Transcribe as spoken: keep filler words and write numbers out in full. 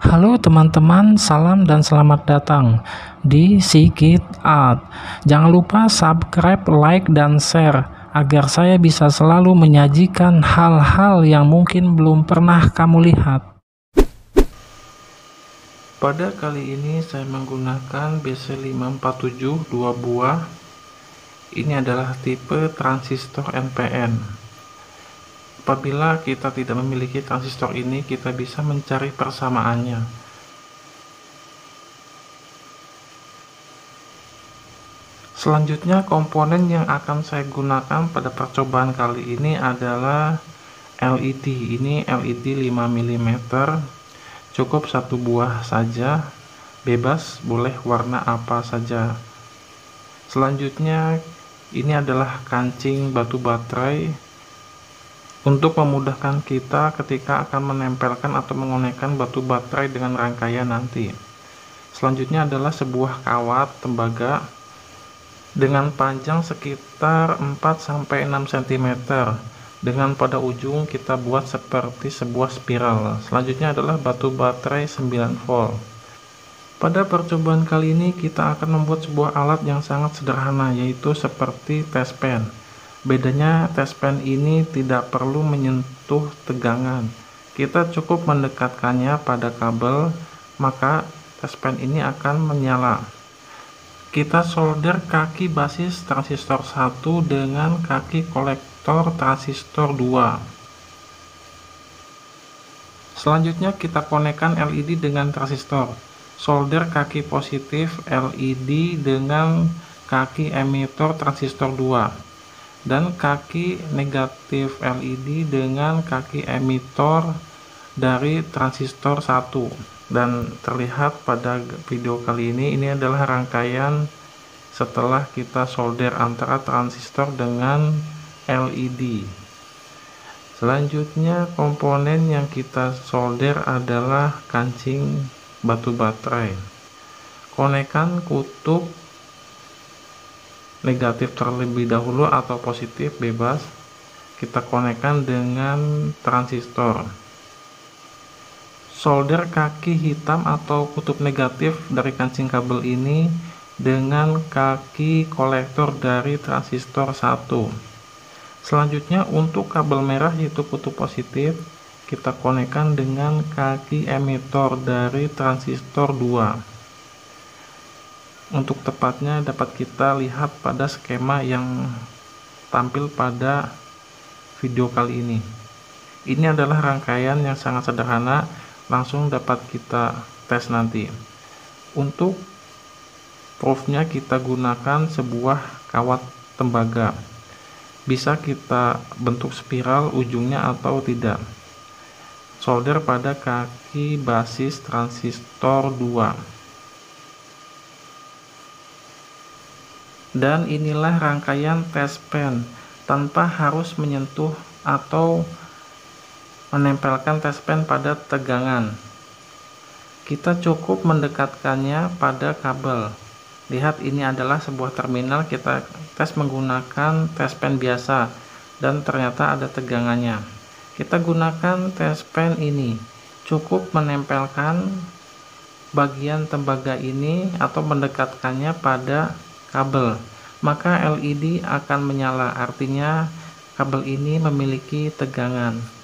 Halo teman-teman, salam dan selamat datang di Sikit Art. Jangan lupa subscribe, like, dan share agar saya bisa selalu menyajikan hal-hal yang mungkin belum pernah kamu lihat. Pada kali ini saya menggunakan B C lima empat tujuh dua buah. Ini adalah tipe transistor N P N. Apabila kita tidak memiliki transistor ini, kita bisa mencari persamaannya. Selanjutnya, komponen yang akan saya gunakan pada percobaan kali ini adalah L E D. Ini L E D lima milimeter, cukup satu buah saja, bebas boleh warna apa saja. Selanjutnya, ini adalah kancing batu baterai untuk memudahkan kita ketika akan menempelkan atau mengonekkan batu baterai dengan rangkaian nanti. Selanjutnya adalah sebuah kawat tembaga dengan panjang sekitar empat sampai enam sentimeter, dengan pada ujung kita buat seperti sebuah spiral. Selanjutnya adalah batu baterai sembilan volt. Pada percobaan kali ini kita akan membuat sebuah alat yang sangat sederhana, yaitu seperti test pen. Bedanya test pen ini tidak perlu menyentuh tegangan. Kita cukup mendekatkannya pada kabel, maka test pen ini akan menyala. Kita solder kaki basis transistor satu dengan kaki kolektor transistor dua. Selanjutnya kita konekkan L E D dengan transistor. Solder kaki positif L E D dengan kaki emitor transistor dua. Dan kaki negatif L E D dengan kaki emitor dari transistor satu. Dan terlihat pada video kali ini, ini adalah rangkaian setelah kita solder antara transistor dengan L E D. Selanjutnya, komponen yang kita solder adalah kancing batu baterai. Konekkan kutub negatif terlebih dahulu atau positif, bebas. Kita konekkan dengan transistor. Solder kaki hitam atau kutub negatif dari kancing kabel ini dengan kaki kolektor dari transistor satu. Selanjutnya, untuk kabel merah yaitu kutub positif, kita konekkan dengan kaki emitor dari transistor dua. Untuk tepatnya dapat kita lihat pada skema yang tampil pada video kali ini. Ini adalah rangkaian yang sangat sederhana, langsung dapat kita tes nanti. Untuk proofnya kita gunakan sebuah kawat tembaga. Bisa kita bentuk spiral ujungnya atau tidak. Solder pada kaki basis transistor dua. Dan inilah rangkaian test pen tanpa harus menyentuh atau menempelkan test pen pada tegangan. Kita cukup mendekatkannya pada kabel. Lihat, ini adalah sebuah terminal, kita tes menggunakan test pen biasa dan ternyata ada tegangannya. Kita gunakan test pen ini, cukup menempelkan bagian tembaga ini atau mendekatkannya pada kabel, maka L E D akan menyala, artinya kabel ini memiliki tegangan.